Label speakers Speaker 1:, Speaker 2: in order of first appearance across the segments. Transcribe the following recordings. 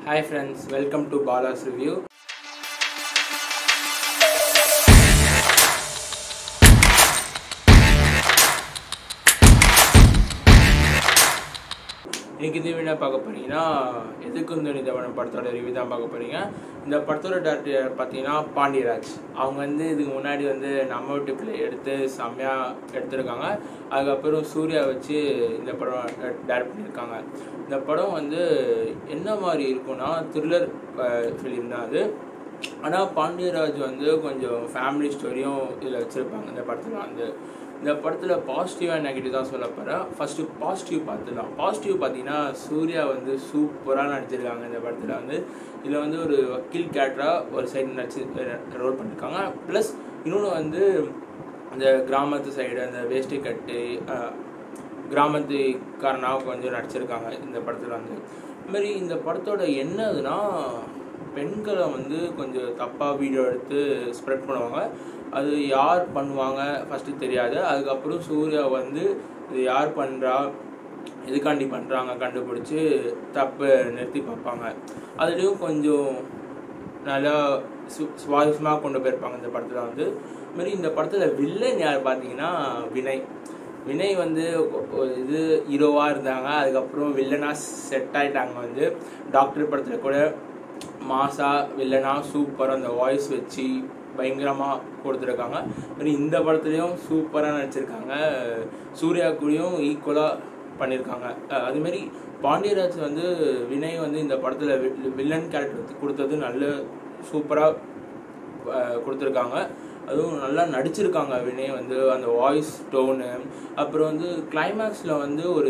Speaker 1: Hi friends, welcome to Bala's review. இன்னைக்கு இந்த video பார்க்க போறீங்கன்னா எதுக்கும் துணிந்தவன் படத்தோட ரிவ்யூ தான் பார்க்க போறீங்க. இந்த படத்தோட டைரக்டர் பார்த்தீங்கன்னா பாண்டியராஜ். அவங்க இதுக்கு முன்னாடி நம்ம வீட்டு பிள்ளை எடுத்து செம்மையா எடுத்திருக்காங்க. அதுக்கப்புறம் சூர்யா வச்சு இந்த படம் டைரக்ட் பண்ணியிருக்காங்க. இந்த படம் என்ன மாதிரி இருக்கும்னா த்ரில்லர் ஃபிலிம் தான் அது. ஆனால் பாண்டியராஜ் கொஞ்சம் ஃபேமிலி ஸ்டோரியும் இதில் வச்சுருப்பாங்க. இந்த படத்தில் பாசிட்டிவ் அண்ட் நெகட்டிவ் தான் சொல்ல போகிறேன். ஃபஸ்ட்டு பாசிட்டிவ் பார்த்துலாம். பாசிட்டிவ் பார்த்தீங்கன்னா சூர்யா சூப்பராக நடிச்சிருக்காங்க. இந்த படத்தில் இதில் ஒரு வக்கீல் கேரக்டராக ஒரு சைடு ரோல் பண்ணியிருக்காங்க. ப்ளஸ் இன்னொன்று அந்த கிராமத்து சைடு அந்த வேஷ்டி கட்டு கிராமத்துக்காரனாக கொஞ்சம் நடிச்சிருக்காங்க இந்த படத்தில். இதுமாரி இந்த படத்தோட என்னதுன்னா பெண்களை கொஞ்சம் தப்பாக வீடியோ எடுத்து ஸ்ப்ரெட் பண்ணுவாங்க. அது யார் பண்ணுவாங்க ஃபஸ்ட்டு தெரியாது. அதுக்கப்புறம் சூர்யா இது யார் பண்ணுறா எதுக்காண்டி பண்ணுறாங்க கண்டுபிடிச்சி தப்பு நிறுத்தி பார்ப்பாங்க. அதுலேயும் கொஞ்சம் நல்லா சுவாரஸ்யமாக கொண்டு போயிருப்பாங்க இந்த படத்தில். இதுமாரி இந்த படத்தில் வில்லன் யார் பார்த்தீங்கன்னா வினய் இது ஹீரோவாக இருந்தாங்க. அதுக்கப்புறம் வில்லனாக செட் ஆகிட்டாங்க. டாக்டர் படத்தில் கூட மாசா வில்லனா சூப்பராக அந்த வாய்ஸ் வச்சு பயங்கரமாக கொடுத்துருக்காங்க. இந்த படத்துலையும் சூப்பராக நடிச்சிருக்காங்க. சூர்யா கூடயும் ஈக்குவலாக பண்ணியிருக்காங்க. அதுமாரி பாண்டியராஜ் வினய் இந்த படத்தில் வில்லன் கேரக்டர் கொடுத்தது நல்ல சூப்பராக கொடுத்துருக்காங்க. அதுவும் நல்லா நடிச்சிருக்காங்க. வினய் அந்த வாய்ஸ் டோனு அப்புறம் கிளைமேக்ஸில் ஒரு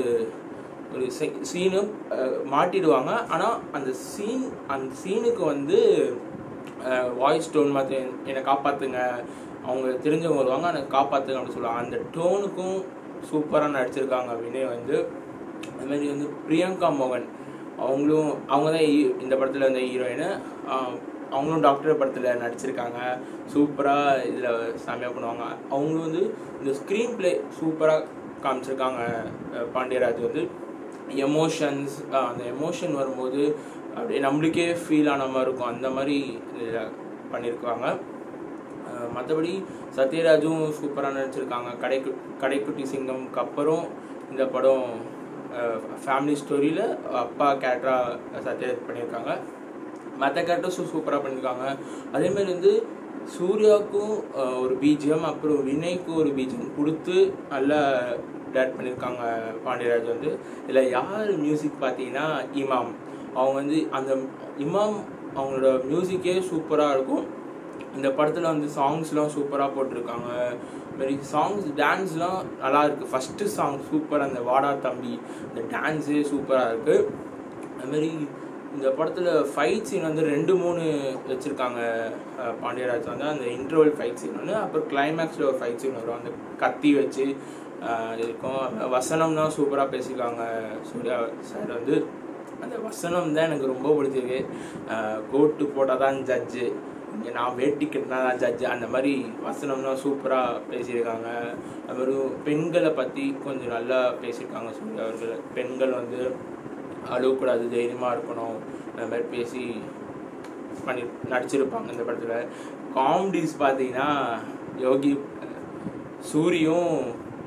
Speaker 1: சீனு மாட்டிடுவாங்க. ஆனால் அந்த சீனுக்கு வாய்ஸ் டோன் மாதிரி என்னை காப்பாற்றுங்க, அவங்க தெரிஞ்சவங்க வருவாங்க எனக்கு காப்பாற்றுங்க அப்படின்னு சொல்லுவாங்க. அந்த டோனுக்கும் சூப்பராக நடிச்சிருக்காங்க வினய். அதுமாரி பிரியங்கா மோகன் அவங்க தான் இந்த படத்தில் ஹீரோயின். அவங்களும் டாக்டர் படத்தில் நடிச்சிருக்காங்க. சூப்பராக இதில் செம்மையாக பண்ணுவாங்க. அவங்களும் இந்த ஸ்க்ரீன் பிளே சூப்பராக காமிச்சிருக்காங்க. பாண்டியராஜ் எமோஷன்ஸ் அந்த எமோஷன் வரும்போது அப்படியே நம்மளுக்கே ஃபீல் ஆன மாதிரி இருக்கும். அந்த மாதிரி இதில் பண்ணியிருக்காங்க. மற்றபடி சத்யராஜும் சூப்பராக நடிச்சிருக்காங்க. கடைக்குட்டி சிங்கம்க்கு அப்புறம் இந்த படம் ஃபேமிலி ஸ்டோரியில் அப்பா கேரக்டராக சத்யராஜ் பண்ணியிருக்காங்க. மற்ற கேரக்டர்ஸும் சூப்பராக பண்ணியிருக்காங்க. அதேமாதிரி சூர்யாவுக்கும் ஒரு பிஜிஎம் அப்புறம் வினய்க்கும் ஒரு பிஜிஎம் கொடுத்து நல்லா டைரக்ட் பண்ணியிருக்காங்க பாண்டியராஜ். இதில் யார் மியூசிக் பார்த்தீங்கன்னா இமாம். அவங்க அந்த இமாம் அவங்களோட மியூசிக்கே சூப்பராக இருக்கும். இந்த படத்தில் சாங்ஸ்லாம் சூப்பராக போட்டிருக்காங்க. இதுமாரி சாங்ஸ் டான்ஸ்லாம் நல்லா இருக்குது. ஃபஸ்ட்டு சாங் சூப்பராக அந்த வாடா தம்பி இந்த டான்ஸே சூப்பராக இருக்குது. அதுமாரி இந்த படத்தில் ஃபைட் சீன் 2-3 வச்சுருக்காங்க பாண்டியராஜ். அந்த இன்டர்வல் ஃபைட் சீன் ஒன்று, அப்புறம் கிளைமேக்ஸில் ஒரு ஃபைட் சீன் வரும். அந்த கத்தி வச்சு இருக்கும். வசனம் தான் சூப்பராக பேசியிருக்காங்க சூர்யா சார். அந்த வசனம் தான் எனக்கு ரொம்ப பிடிச்சிருக்கு. கோட்டு போட்டால் தான் ஜட்ஜு, இங்கே நான் வேட்டி கட்டினா தான் ஜட்ஜு, அந்த மாதிரி வசனம்லாம் சூப்பராக பேசியிருக்காங்க. அது பெண்களை பற்றி கொஞ்சம் நல்லா பேசியிருக்காங்க சூர்யா அவர்கள். பெண்கள் அழுவக்கூடாது, தைரியமாக இருக்கணும், அந்த மாதிரி பேசி நடிச்சிருப்பாங்க இந்த படத்தில். காமெடிஸ் பார்த்தீங்கன்னா யோகி சூரியும்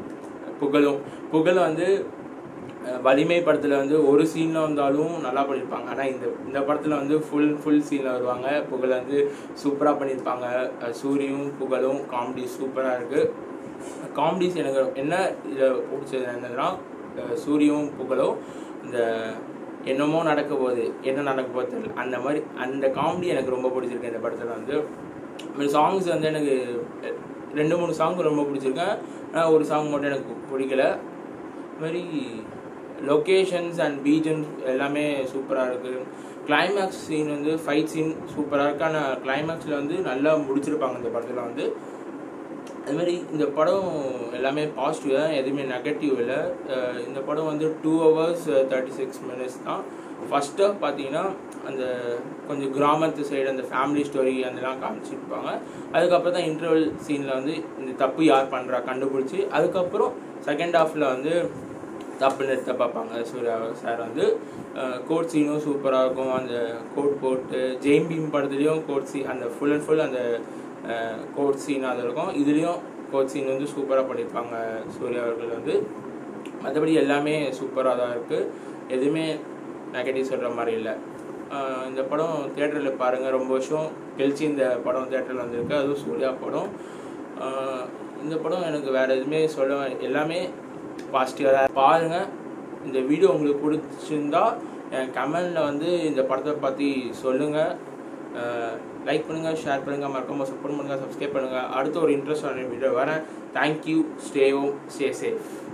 Speaker 1: புகழும் வலிமை படத்தில் ஒரு சீனில் வந்தாலும் நல்லா பண்ணியிருப்பாங்க. ஆனால் இந்த படத்தில் ஃபுல் சீனில் வருவாங்க. புகழ் சூப்பராக பண்ணியிருப்பாங்க. சூரியும் புகழும் காமெடி சூப்பராக இருக்குது. காமெடிஸ் எனக்கு என்ன இதில் பிடிச்சது என்னதுன்னா சூரியும் புகழும் இந்த என்னமோ நடக்க போகுது என்ன நடக்க போகுது தெரியல அந்த மாதிரி அந்த காமெடி எனக்கு ரொம்ப பிடிச்சிருக்கு. இந்த படத்தில் சாங்ஸ் எனக்கு 2-3 சாங் ரொம்ப பிடிச்சிருக்கேன். ஆனால் ஒரு சாங் மட்டும் எனக்கு பிடிக்கல. இதுமாதிரி லொக்கேஷன்ஸ் அண்ட் பீஜன்ஸ் எல்லாமே சூப்பராக இருக்குது. கிளைமேக்ஸ் சீன் ஃபைட் சீன் சூப்பராக இருக்குது. ஆனால் கிளைமேக்ஸில் நல்லா முடிச்சிருப்பாங்க இந்த படத்தில். அதுமாதிரி இந்த படம் எல்லாமே பாசிட்டிவ் தான், எதுவுமே நெகட்டிவ் இல்லை. இந்த படம் 2 hours 36 minutes தான். ஃபர்ஸ்ட் ஆஃப் பார்த்தீங்கன்னா அந்த கொஞ்சம் கிராமத்து சைடு அந்த ஃபேமிலி ஸ்டோரி அதெல்லாம் காமிச்சிருப்பாங்க. அதுக்கப்புறம் தான் இன்டர்வல் சீனில் இந்த தப்பு யார் பண்ணுறா கண்டுபிடிச்சி அதுக்கப்புறம் செகண்ட் ஹாஃபில் தப்புன்னு எடுத்து பார்ப்பாங்க. சூர்யா சார் வந்து கோட் சீனும் சூப்பராக இருக்கும். அந்த கோட் போட்டு ஜெயின் பீம் படத்துலேயும் கோட் சீன், அந்த ஃபுல் அண்ட் ஃபுல் அந்த கோட் சீன் அது இருக்கும். இதுலேயும் கோட் சீன் வந்து சூப்பராக பண்ணியிருப்பாங்க சூர்யா அவர்கள் வந்து. மற்றபடி எல்லாமே சூப்பராக தான் இருக்குது, எதுவுமே நெகட்டிவ் சொல்கிற மாதிரி இல்லை. இந்த படம் தியேட்டரில் பாருங்கள், ரொம்ப வருஷம் கழிச்சு இந்த படம் தியேட்டரில் வந்திருக்கு, அதுவும் சூர்யா படம். இந்த படம் எனக்கு வேறு எதுவுமே சொல்ல, எல்லாமே பாசிட்டிவாக தான் பாருங்கள். இந்த வீடியோ உங்களுக்கு பிடிச்சிருந்தா என் கமெண்டில் வந்து இந்த படத்தை பற்றி சொல்லுங்கள். லைக் பண்ணுங்கள், ஷேர் பண்ணுங்கள், மறக்காமல் சப்போர்ட் பண்ணுங்கள், சப்ஸ்கிரைப் பண்ணுங்கள். அடுத்த ஒரு இன்ட்ரெஸ்டான வீடியோ வரேன். Thank you. Stay home, stay safe.